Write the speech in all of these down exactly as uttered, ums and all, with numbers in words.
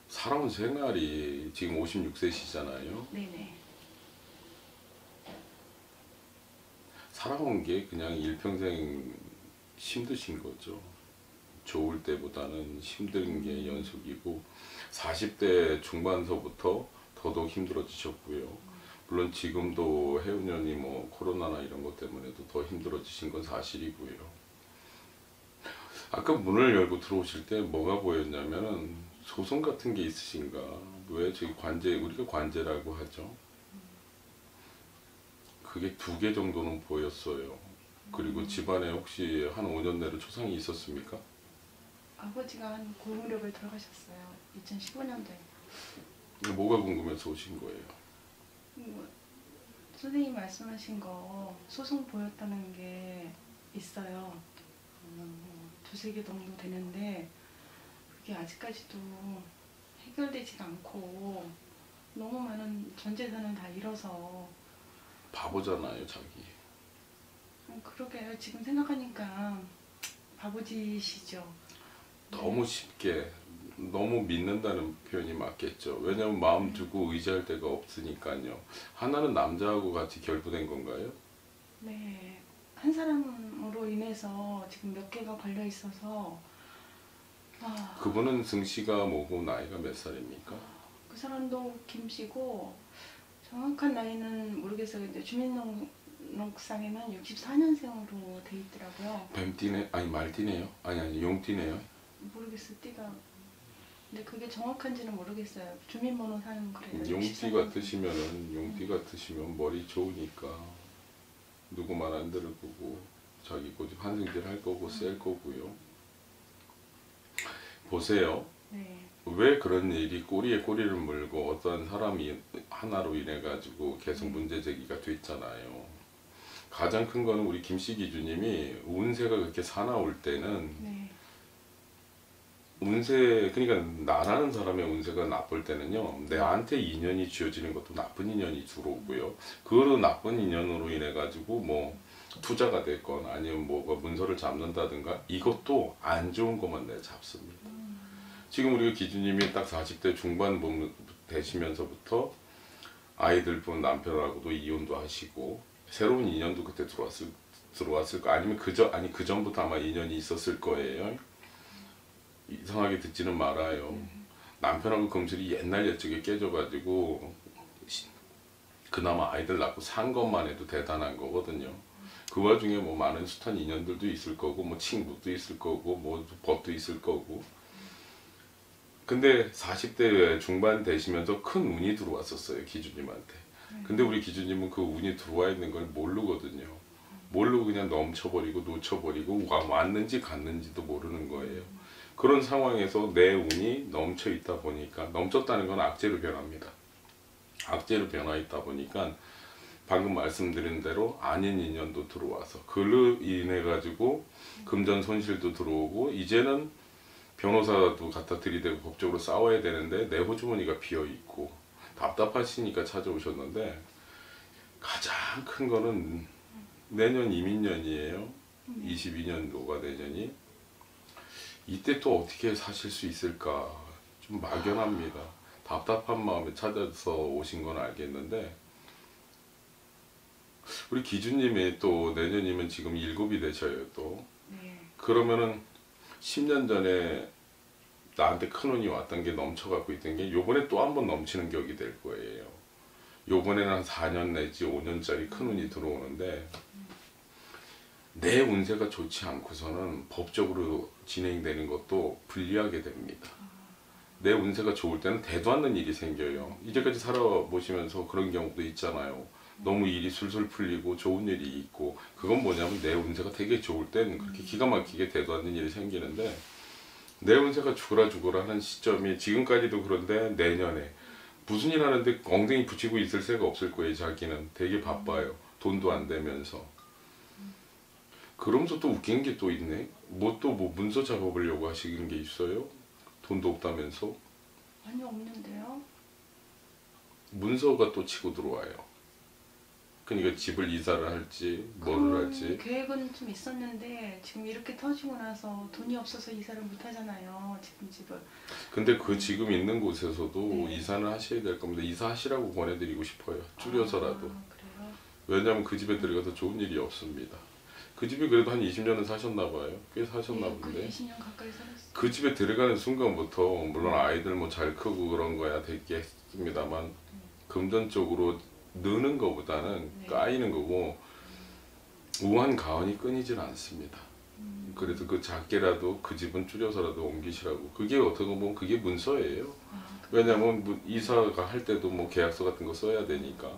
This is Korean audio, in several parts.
살아온 생활이 지금 오십육 세시잖아요. 네네. 살아온 게 그냥 일평생 힘드신 거죠. 좋을 때보다는 힘든 게 연속이고 사십 대 중반서부터 더더욱 힘들어지셨고요. 물론 지금도 해운년이 뭐 코로나나 이런 것 때문에도 더 힘들어지신 건 사실이고요. 아까 문을 열고 들어오실 때 뭐가 보였냐면은 소송 같은 게 있으신가? 왜 저기 관제, 우리가 관제라고 하죠. 그게 두 개 정도는 보였어요. 그리고 집안에 혹시 한 오 년 내로 초상이 있었습니까? 아버지가 한 고용력을 들어가셨어요. 이천십오 년도에. 뭐가 궁금해서 오신 거예요? 뭐, 선생님 말씀하신 거 소송 보였다는 게 있어요. 음, 두세 개 정도 되는데 그게 아직까지도 해결되지가 않고 너무 많은 전 재산을 다 잃어서. 바보잖아요, 자기. 음, 그러게요. 지금 생각하니까 바보짓이죠. 너무 쉽게, 너무 믿는다는 표현이 맞겠죠. 왜냐면 마음 두고 의지할 데가 없으니까요. 하나는 남자하고 같이 결부된 건가요? 네, 한 사람으로 인해서 지금 몇 개가 걸려 있어서. 아, 그분은 승씨가 뭐고 나이가 몇 살입니까? 그 사람도 김씨고 정확한 나이는 모르겠어요. 근데 주민등록상에는 육십사 년생으로 돼 있더라고요. 뱀띠네, 아니 말띠네요? 아니 아니 용띠네요. 모르겠어요, 띠가. 근데 그게 정확한지는 모르겠어요. 주민번호상은 그래요. 용띠 육십사 년생. 같으시면은 용띠 같으시면 머리 좋으니까 누구 말 안 들을 거고 자기 고집 한승질 할 거고 셀 거고요. 보세요. 네. 왜 그런 일이 꼬리에 꼬리를 물고 어떤 사람이 하나로 인해 가지고 계속 문제 제기가 됐잖아요. 가장 큰 거는 우리 김씨 기주님이 운세가 그렇게 사나울 때는 네. 운세, 그러니까 나라는 사람의 운세가 나쁠 때는요, 내한테 인연이 쥐어지는 것도 나쁜 인연이 들어오고요. 그 나쁜 인연으로 인해 가지고 뭐 투자가 됐건 아니면 뭐가 문서를 잡는다든가 이것도 안 좋은 것만 내 잡습니다. 지금 우리가 기주님이 딱 사십 대 중반 되시면서부터 아이들 분 남편하고도 이혼도 하시고 새로운 인연도 그때 들어왔을 들어왔을 거 아니면 그저 아니 그 전부터 아마 인연이 있었을 거예요. 이상하게 듣지는 말아요. 남편하고 금슬이 옛날 옛적에 깨져가지고 그나마 아이들 낳고 산 것만 해도 대단한 거거든요. 그 와중에 뭐 많은 숱한 인연들도 있을 거고 뭐 친구도 있을 거고 뭐 법도 있을 거고. 근데 사십 대 중반 되시면서 큰 운이 들어왔었어요, 기주님한테. 근데 우리 기주님은 그 운이 들어와 있는 걸 모르거든요. 모르고 그냥 넘쳐버리고 놓쳐버리고 왔는지 갔는지도 모르는 거예요. 그런 상황에서 내 운이 넘쳐 있다 보니까, 넘쳤다는 건 악재로 변합니다. 악재로 변화 있다 보니까 방금 말씀드린 대로 아닌 인연도 들어와서 그로 인해 가지고 금전 손실도 들어오고 이제는 변호사도 갖다 들이대고 법적으로 싸워야 되는데 내 호주머니가 비어 있고 답답하시니까 찾아오셨는데 가장 큰 거는 내년 이민년이에요. 이십이 년도가 내년이. 이때 또 어떻게 사실 수 있을까 좀 막연합니다. 답답한 마음에 찾아서 오신 건 알겠는데 우리 기주님이 또 내년이면 지금 일곱이 되셔요 또. 네. 그러면은 십 년 전에 나한테 큰 운이 왔던 게 넘쳐갖고 있던 게 요번에 또 한 번 넘치는 격이 될 거예요. 요번에는 한 사 년 내지 오 년짜리 큰 운이 들어오는데 내 운세가 좋지 않고서는 법적으로 진행되는 것도 불리하게 됩니다. 내 운세가 좋을 때는 대도 않는 일이 생겨요. 이제까지 살아보시면서 그런 경우도 있잖아요. 너무 일이 술술 풀리고 좋은 일이 있고 그건 뭐냐면 내 운세가 되게 좋을 땐 그렇게 기가 막히게 대도 않는 일이 생기는데 내 운세가 죽어라 죽어라 하는 시점이 지금까지도 그런데 내년에 무슨 일 하는데 엉덩이 붙이고 있을 새가 없을 거예요. 자기는 되게 바빠요. 돈도 안 되면서. 그러면서 또 웃긴 게 또 있네. 뭐 또 뭐 문서 잡아보려고 하시는 게 있어요? 돈도 없다면서? 아니, 없는데요. 문서가 또 치고 들어와요. 그러니까 집을 이사를 할지 뭐를 그런 할지. 계획은 좀 있었는데 지금 이렇게 터지고 나서 돈이 없어서 이사를 못 하잖아요. 지금 집을. 근데 그 지금 있는 곳에서도 네. 이사는 하셔야 될 겁니다. 이사하시라고 권해드리고 싶어요. 줄여서라도. 아, 그래요? 왜냐하면 그 집에 들어가서 좋은 일이 없습니다. 그 집이 그래도 한 이십 년은 사셨나 봐요. 꽤 사셨나 네, 본데. 그 이십 년 가까이 살았어요. 그 집에 들어가는 순간부터 물론 아이들 뭐 잘 크고 그런 거야 됐겠습니다만 금전적으로 느는 것보다는 네. 까이는 거고 우한 가언이 끊이질 않습니다. 음. 그래서 그 작게라도 그 집은 줄여서라도 옮기시라고. 그게 어떻게 보면 그게 문서예요. 아, 그래요? 왜냐면 뭐 이사가 할 때도 뭐 계약서 같은 거 써야 되니까.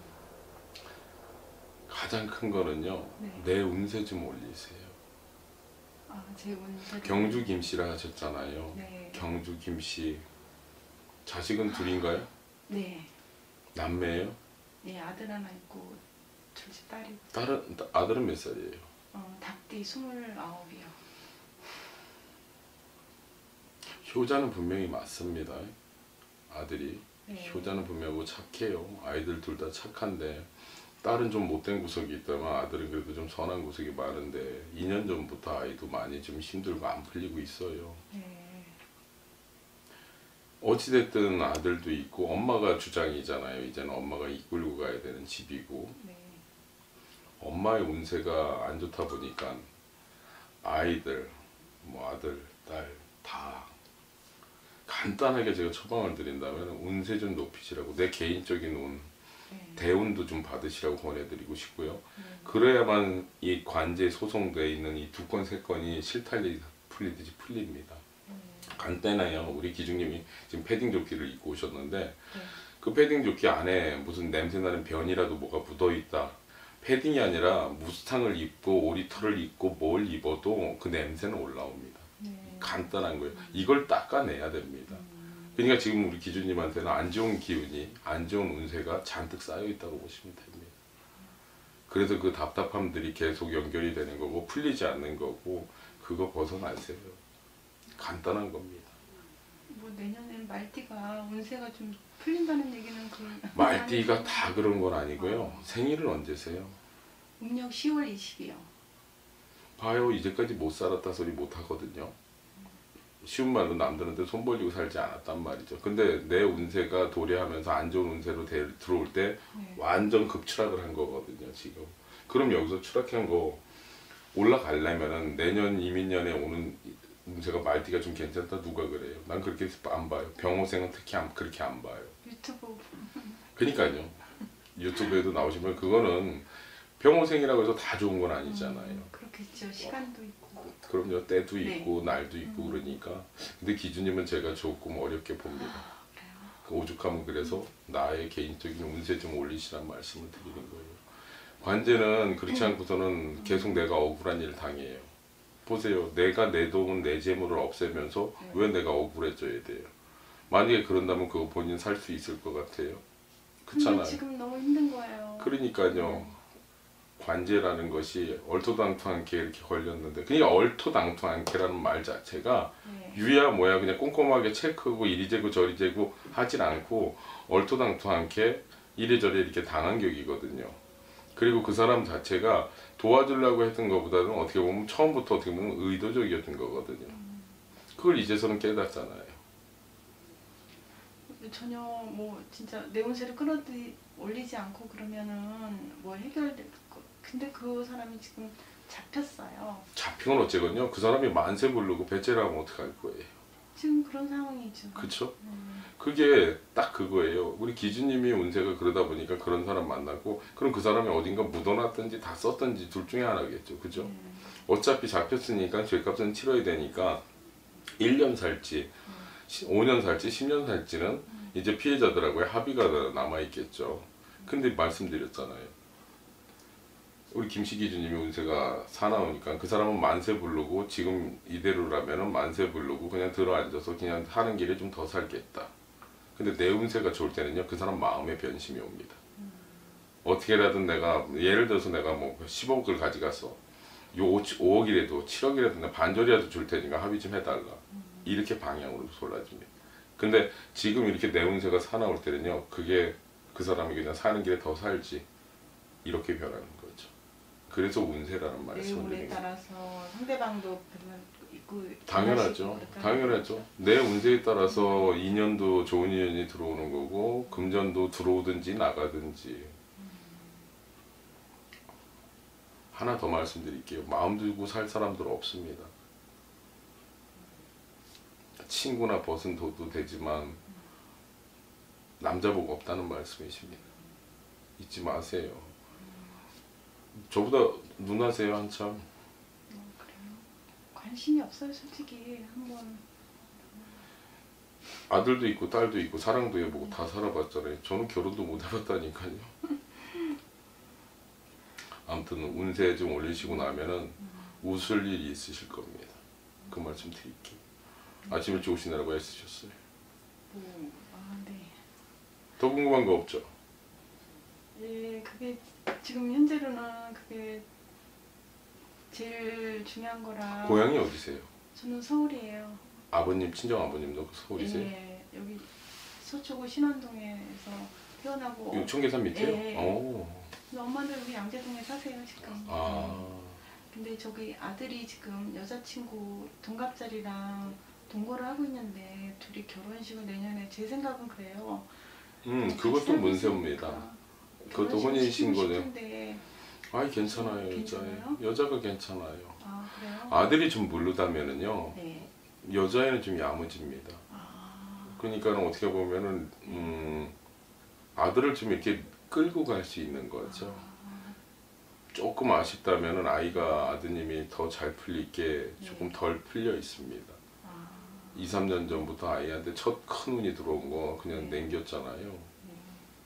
가장 큰 거는요. 네. 내 운세 좀 올리세요. 아, 제 운세. 경주 김씨라 하셨잖아요. 네. 경주 김씨. 자식은 둘인가요? 네. 남매예요? 네, 아들 하나 있고 둘째 딸이고. 딸은 아들은 몇 살이에요? 어, 닭띠 스물아홉이요. 효자는 분명히 맞습니다. 아들이 네. 효자는 분명하고 착해요. 아이들 둘 다 착한데 딸은 좀 못된 구석이 있다면 아들은 그래도 좀 선한 구석이 많은데 이 년 전부터 아이도 많이 좀 힘들고 안 풀리고 있어요. 네. 어찌됐든 아들도 있고 엄마가 주장이잖아요. 이제는 엄마가 이끌고 가야 되는 집이고 네. 엄마의 운세가 안 좋다 보니까 아이들, 뭐 아들, 딸 다 간단하게 제가 처방을 드린다면 운세 좀 높이시라고 내 개인적인 운, 네. 대운도 좀 받으시라고 권해드리고 싶고요. 네. 그래야만 이 관제에 소송되어 있는 이 두 건, 세 건이 실타래 풀리듯이 풀립니다. 네. 간단해요. 우리 기중님이 지금 패딩 조끼를 입고 오셨는데 네. 그 패딩 조끼 안에 무슨 냄새나는 변이라도 뭐가 묻어있다. 패딩이 아니라 무스탕을 입고 오리털을 입고 뭘 입어도 그 냄새는 올라옵니다. 네. 간단한 거예요. 이걸 닦아내야 됩니다. 음. 그러니까 지금 우리 기준님한테는 안 좋은 기운이, 안 좋은 운세가 잔뜩 쌓여 있다고 보시면 됩니다. 그래서 그 답답함들이 계속 연결이 되는 거고 풀리지 않는 거고 그거 벗어나세요. 간단한 겁니다. 뭐 내년엔 말띠가 운세가 좀 풀린다는 얘기는 그 말띠가 다 그런 건 아니고요. 생일은 언제세요? 음력 시월 이십이요. 봐요. 이제까지 못 살았다 소리 못 하거든요. 쉬운 말로 남들한테 손 벌리고 살지 않았단 말이죠. 근데 내 운세가 도래하면서 안 좋은 운세로 대, 들어올 때 네. 완전 급추락을 한 거거든요. 지금. 그럼 여기서 추락한 거 올라가려면은 내년 이민년에 오는 운세가 말띠가 좀 괜찮다 누가 그래요? 난 그렇게 안 봐요. 병호생은 특히 안, 그렇게 안 봐요. 유튜브. 그러니까요. 유튜브에도 나오시면 그거는 병호생이라고 해서 다 좋은 건 아니잖아요. 음, 그렇겠죠. 시간도 있고. 그럼요. 때도 네. 있고 날도 있고 음. 그러니까. 근데 기준님은 제가 조금 어렵게 봅니다. 아, 그래요? 그 오죽하면 그래서 나의 개인적인 운세 좀 올리시란 말씀을 드리는 거예요. 관제는 그렇지 않고서는 계속 내가 억울한 일을 당해요. 보세요. 내가 내 돈, 내 재물을 없애면서 네. 왜 내가 억울해져야 돼요? 만약에 그런다면 그거 본인 살 수 있을 것 같아요. 근데 그렇잖아요. 지금 너무 힘든 거예요. 그러니까요. 관제라는 것이 얼토당토않게 이렇게 걸렸는데 그러니까 얼토당토않게라는 말 자체가 네. 유야 뭐야 그냥 꼼꼼하게 체크하고 이리 재고 저리 재고 하진 않고 얼토당토않게 이래저래 이렇게 당한 격이거든요. 그리고 그 사람 자체가 도와주려고 했던 것보다는 어떻게 보면 처음부터 어떻게 보면 의도적이었던 거거든요. 그걸 이제서는 깨닫잖아요. 전혀 뭐 진짜 내 운세를 끌어들이 올리지 않고 그러면은 뭐 해결될 거. 근데 그 사람이 지금 잡혔어요. 잡힌 건 어째건요? 그 사람이 만세 부르고 배째를 하면 어떡할 거예요? 지금 그런 상황이죠. 그쵸? 음. 그게 딱 그거예요. 우리 기준님이 운세가 그러다 보니까 그런 사람 만나고 그럼 그 사람이 어딘가 묻어놨든지 다 썼든지 둘 중에 하나겠죠. 그죠? 음. 어차피 잡혔으니까 죄값은 치러야 되니까 일 년 살지 오 년 살지 십 년 살지는 이제 피해자들하고의 합의가 남아있겠죠. 근데 말씀드렸잖아요. 우리 김씨 기준님이 운세가 사나우니까 그 사람은 만세 부르고 지금 이대로라면은 만세 부르고 그냥 들어앉아서 그냥 하는 길에 좀 더 살겠다. 근데 내 운세가 좋을 때는요 그 사람 마음의 변심이 옵니다. 음. 어떻게라든 내가 예를 들어서 내가 뭐 십억을 가져갔어. 요 오억이라도 칠억이라도 내가 반절이라도 줄 테니까 합의 좀 해달라. 음. 이렇게 방향으로 골라집니다. 근데 지금 이렇게 내 운세가 사나울 때는요 그게 그 사람이 그냥 사는 길에 더 살지 이렇게 변하는 거죠. 그래서 운세라는 내 말씀을 운에 드리는 거예요. 따라서 상대방도 변화 있고 당연하죠. 변화시키고 당연하죠. 내 운세에 따라서 인연도 좋은 인연이 들어오는 거고 금전도 들어오든지 나가든지. 하나 더 말씀드릴게요. 마음 두고 살 사람들 없습니다. 친구나 벗은 둬도 되지만 남자복 없다는 말씀이십니다. 잊지 마세요. 저보다 누나세요 한참. 어, 그래요? 관심이 없어요 솔직히. 한번 아들도 있고 딸도 있고 사랑도 해보고 다 살아봤잖아요. 저는 결혼도 못 해봤다니까요. 아무튼 운세 좀 올리시고 나면은 웃을 일이 있으실 겁니다. 그 말씀 드릴게요. 아침 일찍 오시느라고 애쓰셨어요. 뭐, 아, 네. 더 궁금한 거 없죠? 예, 그게 지금 현재로는 그게 제일 중요한 거라. 고향이 어디세요? 저는 서울이에요. 아버님, 친정 아버님도 서울이세요? 예, 여기 서초구 신원동에서 태어나고. 이거 청계산 밑에요? 예. 오. 근데 엄마는 여기 양재동에 사세요 지금. 아. 근데 저기 아들이 지금 여자친구 동갑자리랑 동거를 하고 있는데 둘이 결혼식을 내년에 제 생각은 그래요. 음, 같이 그것도 살고 문세입니다. 있으니까 그것도 결혼식을 혼인 시키고 신고죠. 싶은데. 아이 괜찮아요, 괜찮아요? 여자애. 여자가 괜찮아요. 아 그래요? 아들이 좀 물르다면은요, 네. 여자애는 좀 야무집니다. 아, 그러니까 어떻게 보면은 음, 아들을 좀 이렇게 끌고 갈 수 있는 거죠. 아, 조금 아쉽다면은 아이가 아드님이 더 잘 풀리게 조금 네. 덜 풀려 있습니다. 아, 이, 삼 년 전부터 아이한테 첫 큰 운이 들어온 거 그냥 네. 남겼잖아요. 네.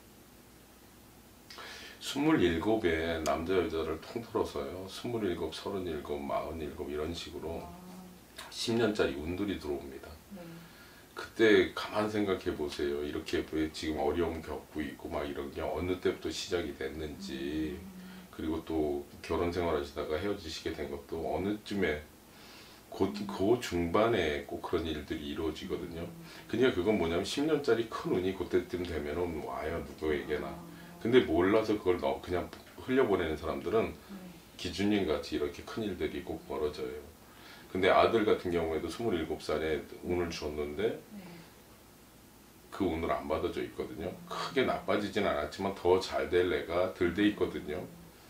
스물일곱에 남자 여자를 통틀어서요. 스물일곱, 서른일곱, 마흔일곱 이런 식으로 아, 십 년짜리 운들이 들어옵니다. 네. 그때 가만 생각해 보세요. 이렇게 왜 지금 어려움 겪고 있고 막 이런 게 어느 때부터 시작이 됐는지, 그리고 또 결혼 생활하시다가 헤어지시게 된 것도 어느쯤에 곧 그 중반에 꼭 그런 일들이 이루어지거든요. 그러니까 그건 뭐냐면 십 년짜리 큰 운이 그때쯤 되면은 와요, 누구에게나. 근데 몰라서 그걸 너 그냥 흘려보내는 사람들은 네. 기준님 같이 이렇게 큰 일들이 꼭 벌어져요. 근데 아들 같은 경우에도 스물일곱 살에 운을 주었는데 네. 그 운을 안 받아져 있거든요. 크게 나빠지진 않았지만 더 잘 될 애가 덜 돼 있거든요.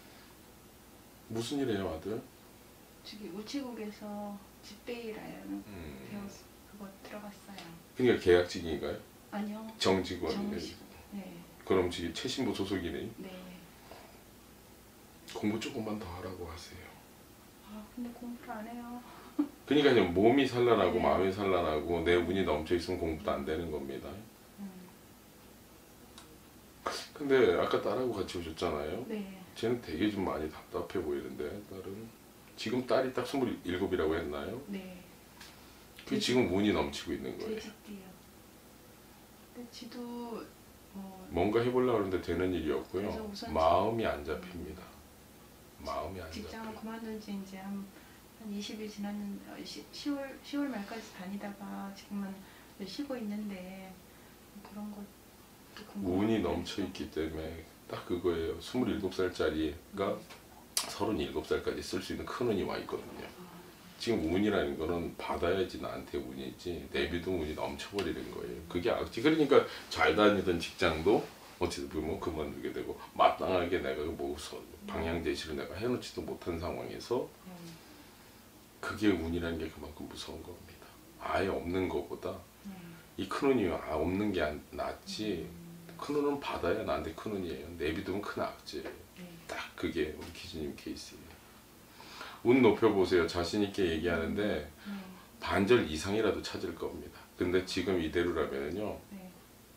무슨 일이에요, 아들? 저기 우체국에서 집배일하는 음, 배워서 그거 들어갔어요. 그러니까 계약직인가요? 아니요. 정직원이에요. 정식. 네. 그럼 지금 최신부 소속이네. 네. 공부 조금만 더 하라고 하세요. 아 근데 공부를 안 해요. 그러니까 그냥 몸이 산란하고 네. 마음이 산란하고 내 운이 넘쳐 있으면 공부도 안 되는 겁니다. 음. 근데 아까 딸하고 같이 오셨잖아요. 네. 쟤는 되게 좀 많이 답답해 보이는데 딸은 지금 딸이 딱 스물일곱이라고 했나요? 네. 그 지금 운이 넘치고 있는 거예요. 돼지띠요. 근데 지도 뭐 뭔가 해보려고 하는데 되는 일이 그래서 없고요. 우선 마음이 안 잡힙니다. 마음이 안 직장을 잡혀요. 그만둔 지 이제 한, 한 이십 일 지났는 어, 시, 시월 시월 말까지 다니다가 지금은 쉬고 있는데 그런 것도 궁금하고 운이 넘쳐 있기 때문에 딱 그거예요. 스물일곱 살짜리가 서른일곱 살까지 쓸 수 있는 큰 운이 와 있거든요. 지금 운이라는 거는 받아야지 나한테 운이지 내비도 운이 넘쳐버리는 거예요. 그게 악지. 그러니까 잘 다니던 직장도 어찌 보면 그만두게 되고 마땅하게 내가 뭐 서- 방향 제시를 내가 해놓지도 못한 상황에서 음, 그게 운이라는 게 그만큼 무서운 겁니다. 아예 없는 것보다 음, 이 큰 운이 아, 없는 게 안- 낫지. 큰 운은 받아야 나한테 큰 운이에요. 내비두면 큰 악재예요. 네. 딱 그게 우리 기준님 케이스예요. 운 높여보세요. 자신 있게 얘기하는데 네. 반절 이상이라도 찾을 겁니다. 근데 지금 이대로라면요 네.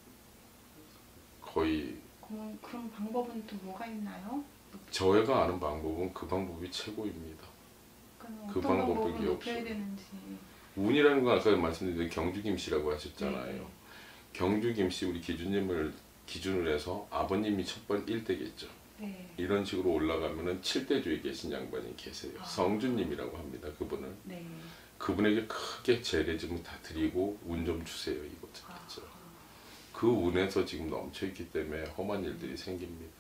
거의 그럼 그런 방법은 또 뭐가 있나요? 저희가 아는 방법은 그 방법이 최고입니다. 그러니까 그 어떤 방법밖에 방법을 높여야 없어요. 되는지. 운이라는 건 아까 말씀드린 경주김씨라고 하셨잖아요. 네. 경주김씨 우리 기준님을 기준으로 해서 아버님이 첫 번 일 대겠죠. 네. 이런 식으로 올라가면은 칠 대주에 계신 양반이 계세요. 아. 성주님이라고 합니다. 그분을. 네. 그분에게 크게 재래 좀 다 드리고 운 좀 주세요. 이것도 아. 그렇죠. 그 운에서 지금 넘쳐 있기 때문에 험한 일들이 생깁니다.